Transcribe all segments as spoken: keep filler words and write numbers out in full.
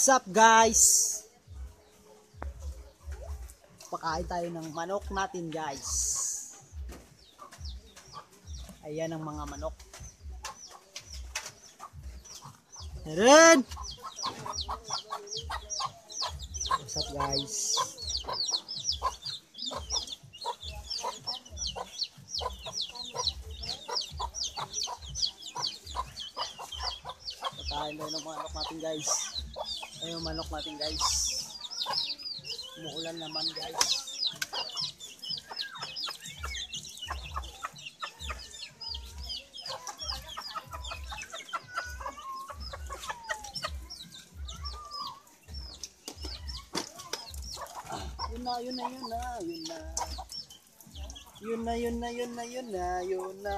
What's up guys? Pakain tayo ng manok natin guys. Ayan ang mga manok. Meron! What's up guys? Pakain tayo ng manok natin guys. Ayun yung manok natin guys. Umuulan naman guys. Yun na, yun na, yun na, yun na. Yun na, yun na, yun na, yun na, yun na.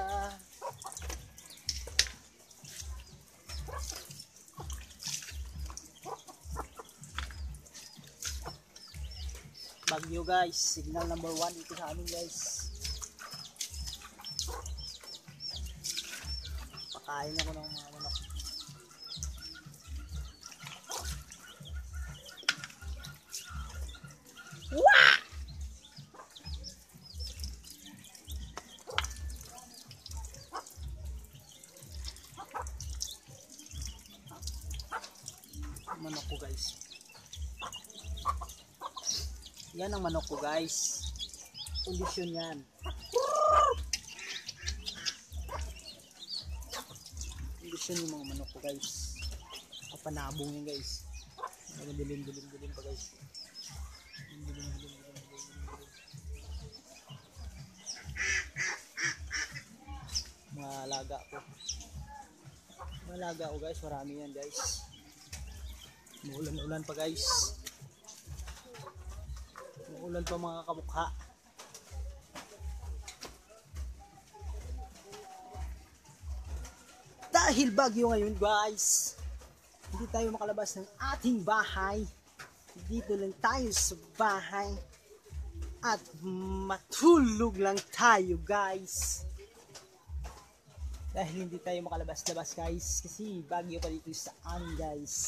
Bagyo guys, signal number one ito sa amin guys. Pakain ako ng mga manok. Wah! Manok ko guys. Yan ang manok ko guys. Kondisyon yan. Kondisyon yung mga manok ko guys. Kapanabong yan guys. Dilim, dilim, dilim pa guys. Dilim, dilim, dilim, dilim, dilim. Mga alaga ko. Mga alaga ko guys. Marami yan guys. Maulan-ulan pa guys. Ulan pa mga kamukha. Dahil bagyo ngayon guys, hindi tayo makalabas ng ating bahay. Dito lang tayo sa bahay at matulog lang tayo guys. Dahil hindi tayo makalabas-labas guys, kasi bagyo pa dito sa amin guys.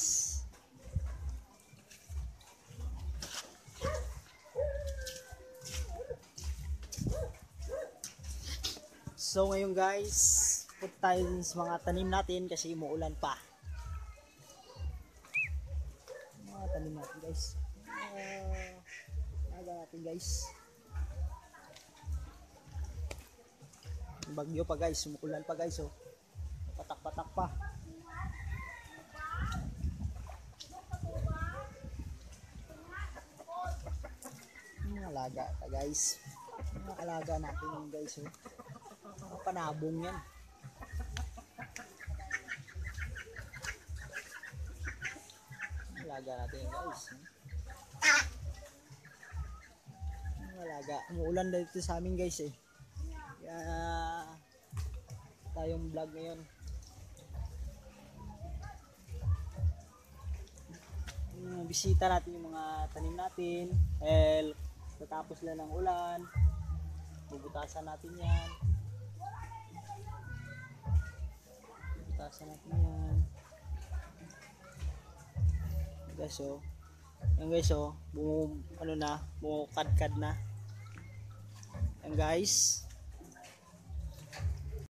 So ngayon guys, put tayo sa mga tanim natin kasi umuulan pa. Mga tanim natin guys. Uh, Naga natin guys. Bagyo pa guys, umuulan pa guys oh. Patak-patak pa. Mga alaga pa guys. Mga alaga natin guys oh. Panabong yan. Alaga natin guys. Alaga. Umuulan dito sa amin guys eh. Kaya tayong vlog ngayon. Bisita natin yung mga tanim natin. Eh, tatapos lang ng ulan. Bubutasan natin yan. Bubutasan natin yan. Guys oh. Yan guys oh. Bumu, ano na. Bumukadkad na. Yan guys.